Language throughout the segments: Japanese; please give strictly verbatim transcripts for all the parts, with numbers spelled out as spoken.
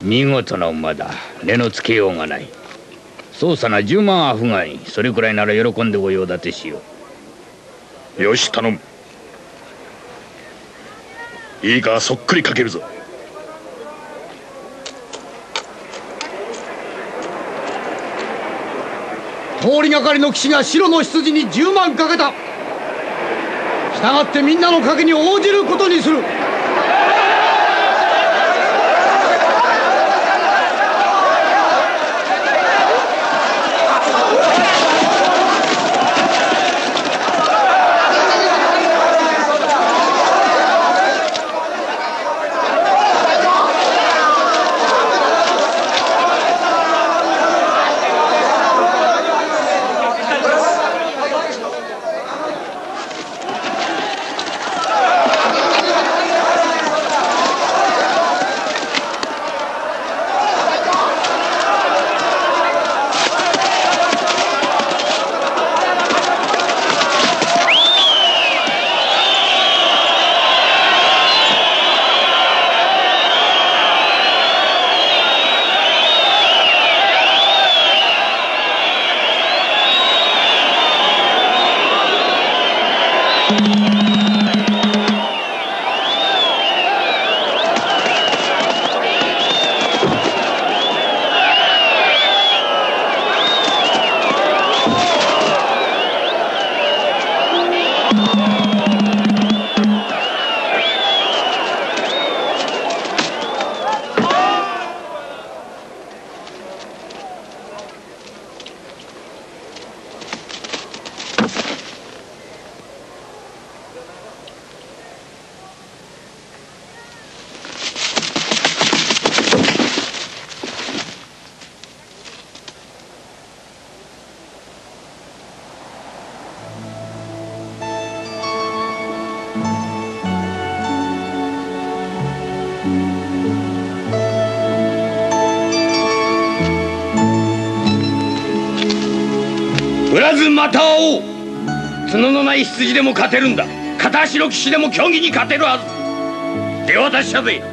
見事な馬だ。値のつけようがない。操作なじゅうまんアフガニ。それくらいなら喜んでご用立てしよう。よし頼む。いいか、そっくりかけるぞ。 通りがかりの騎士が白の羊にじゅうまんかけた。したがってみんなの賭けに応じることにする。 売らずまた会おう。角のない羊でも勝てるんだ。片足の騎士でも競技に勝てるはず。手渡しだぜ。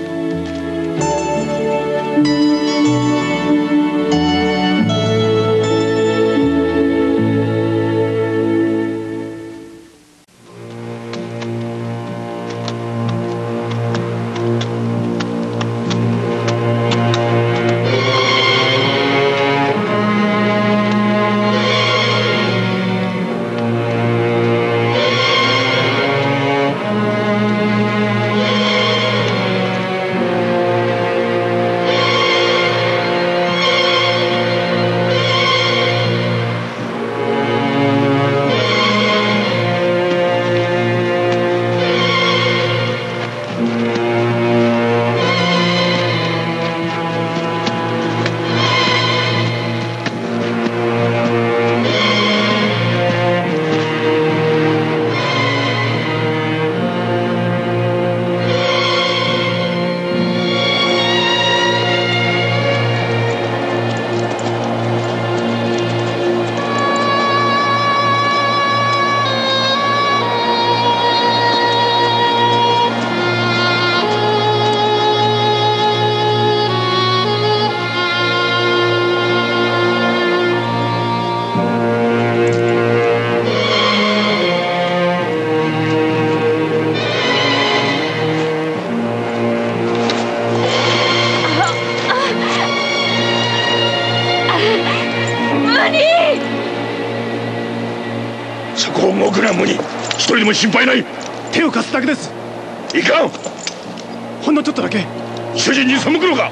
一人でも心配ない。 手を貸すだけです。 いかん。 ほんのちょっとだけ。 主人に背くのか。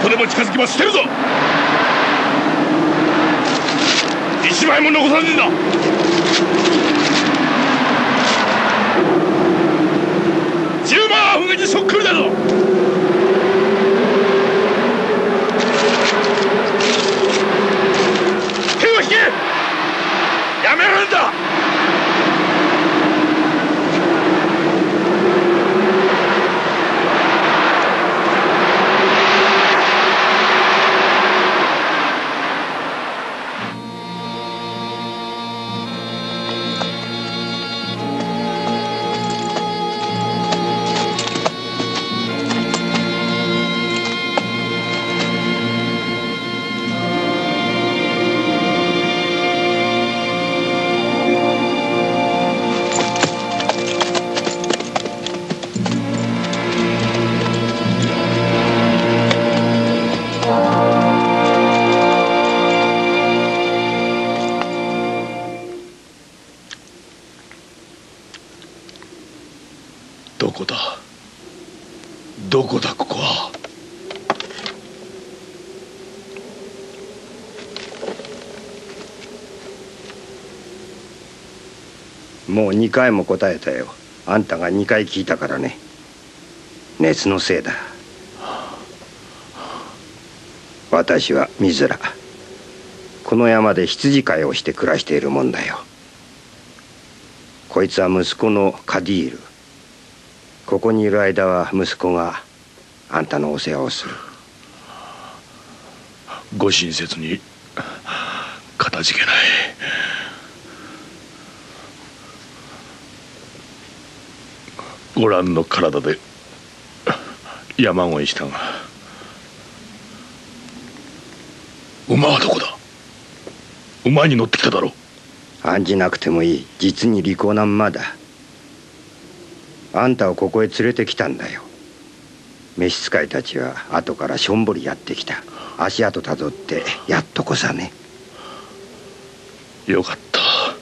歩でも近づきば捨てるぞ。一枚も残さずんだ。十万アフガにそっくりだぞ。手を引け。やめるんだ。どこだどこだここは。 もうにかいも答えたよ。あんたがにかい聞いたからね。熱のせいだ。私はミズラ。この山で羊飼いをして暮らしているもんだよ。こいつは息子のカディール。ここにいる間は息子があんたのお世話をする。 ご親切にかたじけない。ご覧の体で山越えしたが、馬はどこだ。馬に乗ってきただろう。 案じなくてもいい。実に利口な馬だ。あんたをここへ連れてきたんだよ。召使いたちは後からしょんぼりやってきた。足跡たどってやっとこさね。 よかった。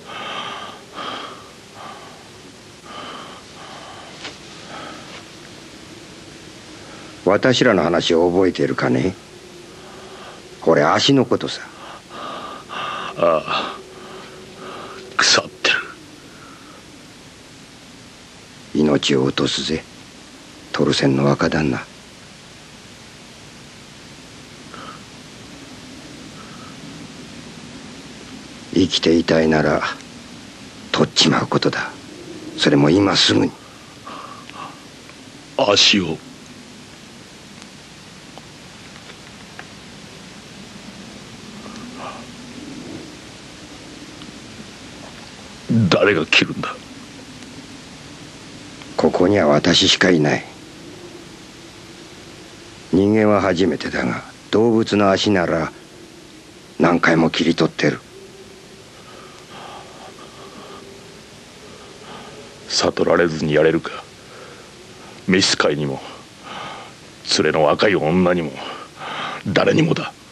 私らの話を覚えているかね。これ足のことさ。 ああ、腐ってる。 命を落とすぜ、トルセンの若旦那。生きていたいなら取っちまうことだ。それも今すぐに。 足を。誰が切るんだ。 ここには私しかいない。人間は初めてだが、動物の足なら何回も切り取ってる。 悟られずにやれるか。召使いにも連れの若い女にも誰にもだ。